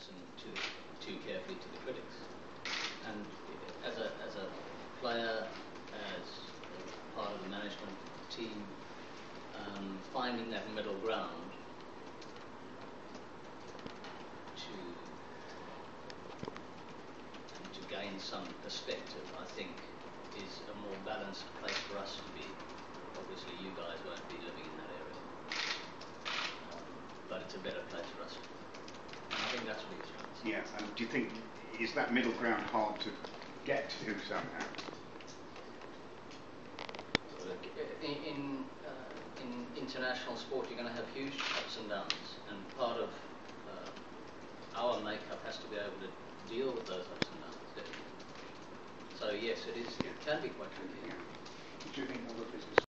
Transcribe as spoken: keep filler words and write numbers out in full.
listen too too carefully to the critics. And as a as a player, as part of the management team, um, finding that middle ground to and to gain some perspective, I think, is a more balanced place for us to be. Obviously, you guys won't be living in that area, um, but it's a better place for us. And I think that's what he was trying to say. Yeah, and do you think, is that middle ground hard to get to somehow? Look, in in, uh, in international sport, you're going to have huge ups and downs, and part of uh, our makeup has to be able to deal with those ups and downs. So yes, it is. It can be quite tricky. Yeah. Do you think all of this is